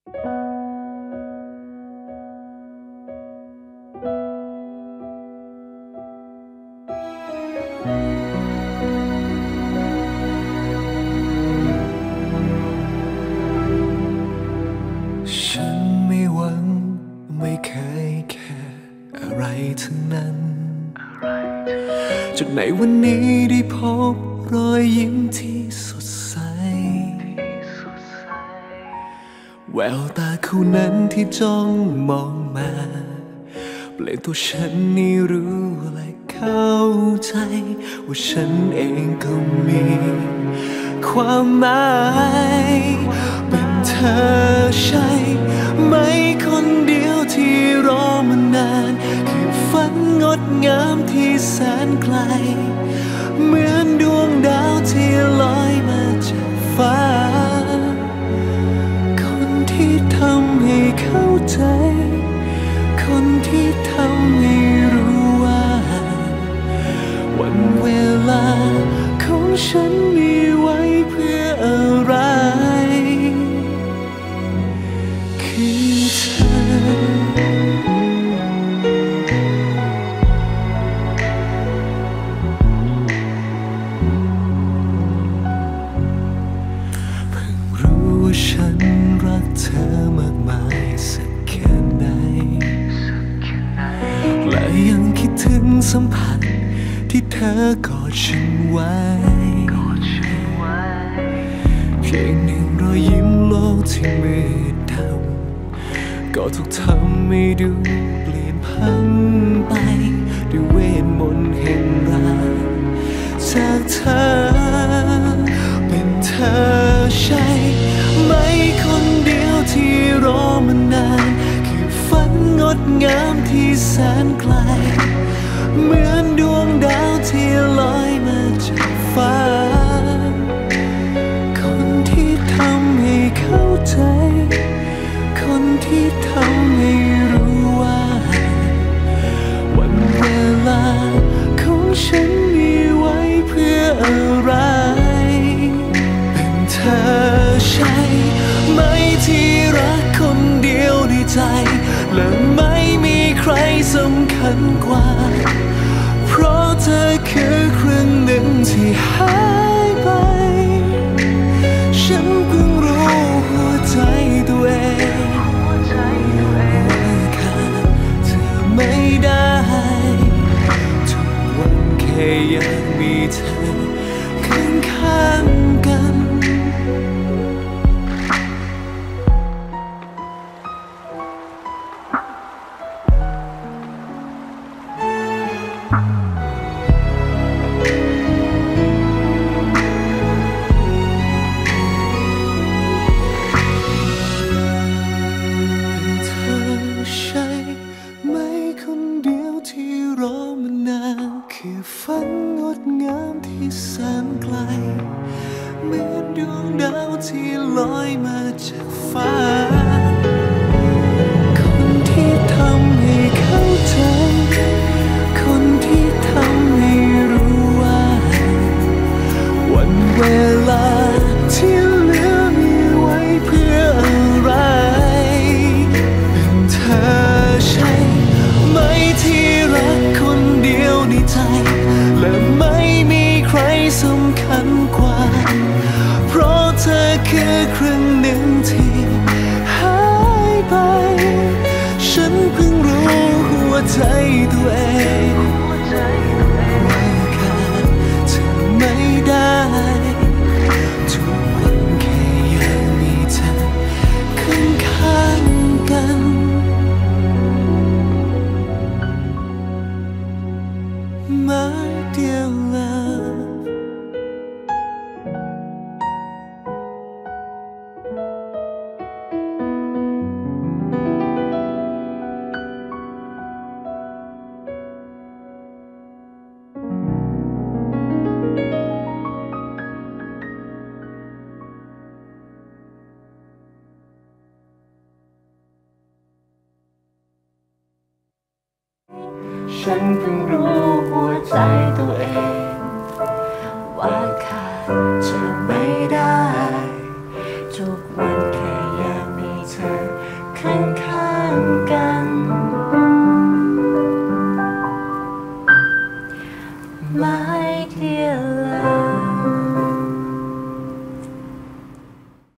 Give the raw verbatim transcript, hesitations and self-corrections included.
ฉันไม่หวังไม่เคยแค่อะไรทั้งนั้นจนในวันนี้ได้พบรอยยิ้มที่สดใสแววตาคู่นั้นที่จ้องมองมาเปลี่ยนตัวฉันนี่รู้และเข้าใจว่าฉันเองก็มีความหมายเป็นเธอใช่ไหมคนเดียวที่รอมานานคือฝันงดงามที่แสนไกลเหมือนดวงดาวที่ลอยมาจากฟ้าคนที่ทำให้เข้าใจคนที่ทำให้รู้ว่าวันเวลาของฉันมีไว้เพื่ออะไรคือเธอเพิ่งรู้ว่าฉันรักเธอมากมายสักแค่ไหนและยังคิดถึงสัมผัสที่เธอกอดฉันไว้เพียงหนึ่งรอยยิ้มโลกที่มืดดำก็ถูกทำให้ดูเปลี่ยนพันไปด้วยเวทมนต์แห่งรักจากเธอเป็นเธอใช่ไหมคนเดียวที่รอมานานคือฝันงดงามที่แสนไกลเหมือนดวงดาวที่ลอยมาจากฟ้าคนที่ทำให้เข้าใจคนที่ทำให้รู้ว่าวันเวลาของฉันมีไว้เพื่ออะไรเป็นเธอใช่ไหมที่รักคนเดียวในใจและไม่มีใครสำคัญกว่าเพราะเธอคือครึ่งหนึ่งที่หายไปฉันเพิ่งรู้หัวใจตัวเองว่าขาดเธอไม่ได้ทุกวันแค่อยากมีเธอข้างๆกันคือฝันงดงามที่แสนไกลเหมือนดวงดาวที่ลอยมาจากฟ้าคนที่ทำให้เข้าใจคนที่ทำให้รู้ว่าวันเวลาที่เหลือมีไว้เพื่ออะไรเป็นเธอใช่ไหมที่รักคนเดียวในใจและไม่มีใครสำคัญกว่าเพราะเธอคือครึ่งหนึ่งที่หายไปฉันเพิ่งรู้หัวใจตัวเองว่าขาดเธอไม่ได้ทุกวันแค่อยากมีเธอข้างๆกันMy dear love ฉันเพิ่งรู้หัวใจตัวเองว่าขาดเธอไม่ได้ทุกวันแค่อยากมีเธอหมายที่อะไร